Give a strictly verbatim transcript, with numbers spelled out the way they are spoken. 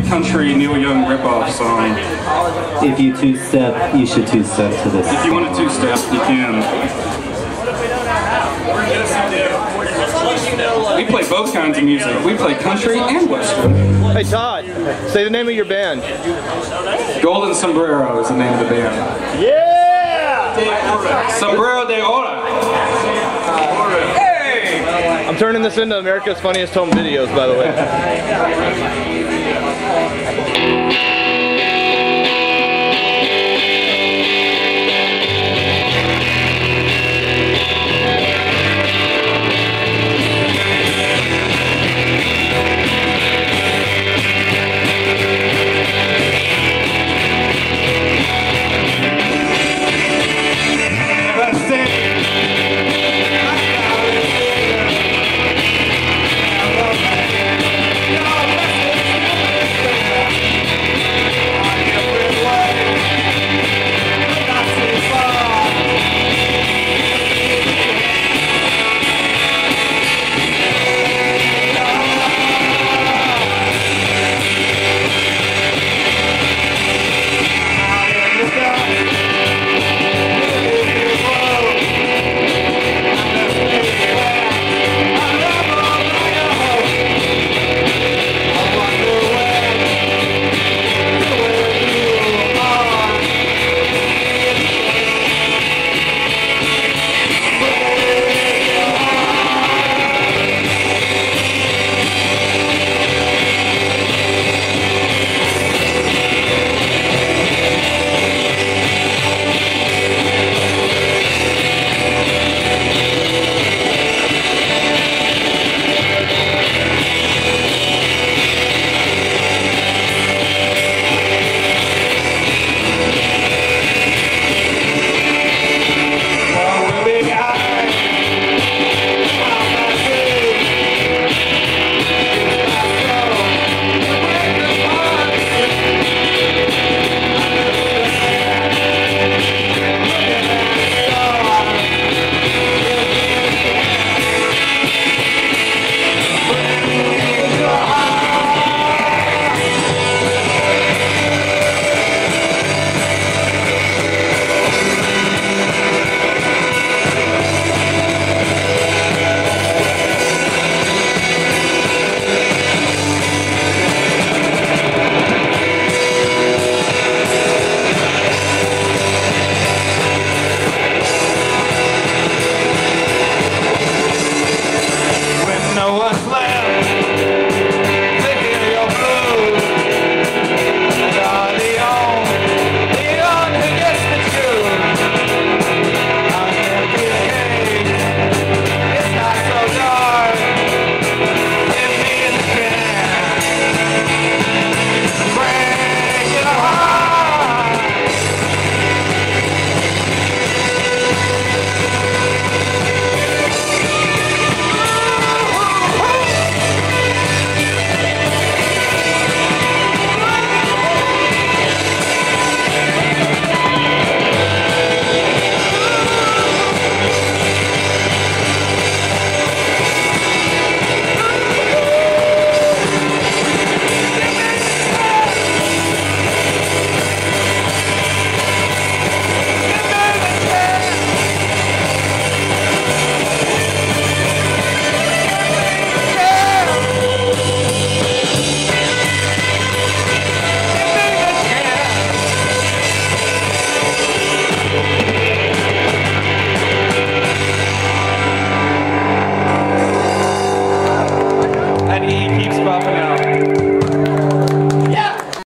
country Neil Young ripoff song. If you two-step, you should two-step to this. If you want to two-step, you can. We play both kinds of music. We play country and western. Hey Todd, say the name of your band. Golden Sombrero is the name of the band. Yeah! Sombrero de Ora. Hey! I'm turning this into America's Funniest Home Videos, by the way.